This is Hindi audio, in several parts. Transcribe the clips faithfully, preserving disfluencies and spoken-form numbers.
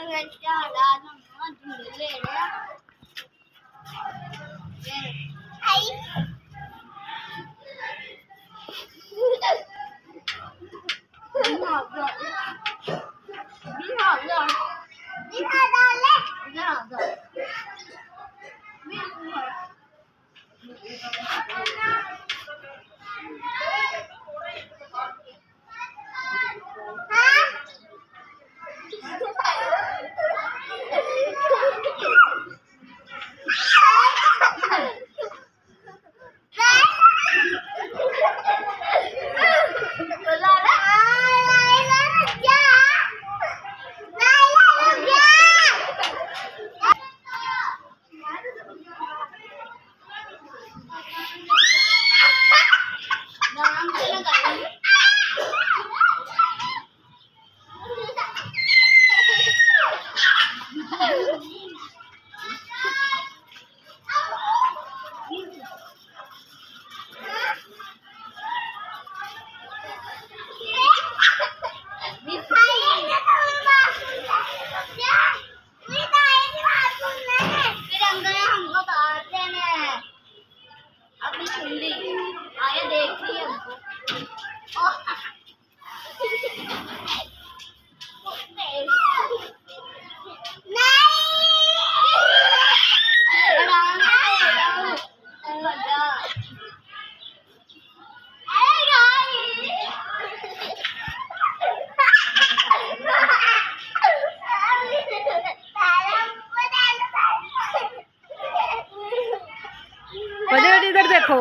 इधर देखो।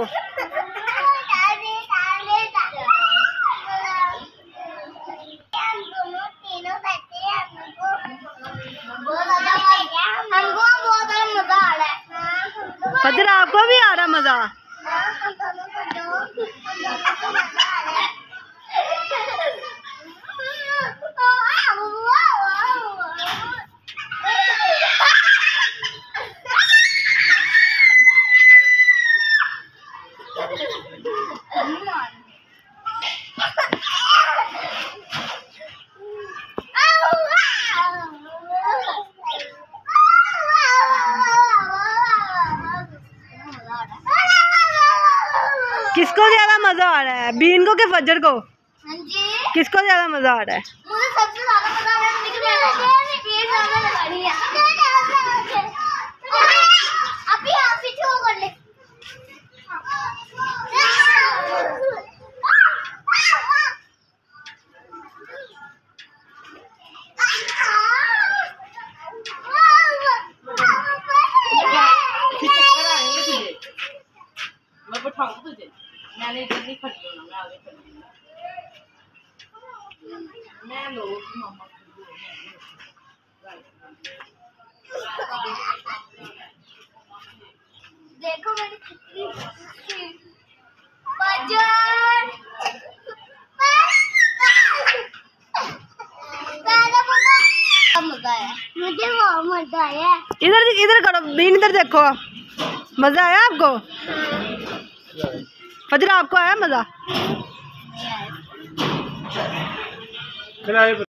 फजर आपको भी आ रहा मजा? किसको ज्यादा मजा आ रहा है, बीन को कि फजर को? हाँ जी। किसको ज्यादा मजा आ रहा है? मुझे सबसे ज्यादा मजा आ रहा है। पेट ज्यादा लगा रही है। अभी आप पीछे हो कर ले। मैं बैठाऊं तुझे, मैंने इधर नहीं खड़ी होना, मैं आगे खड़ी हूं। मैं लो मामा देखो मैंने कितनी बजर मजा आया, मुझे बहुत मजा आया। इधर इधर करो बीन, इधर देखो। मजा आया आपको? फजर आपको आया मजा?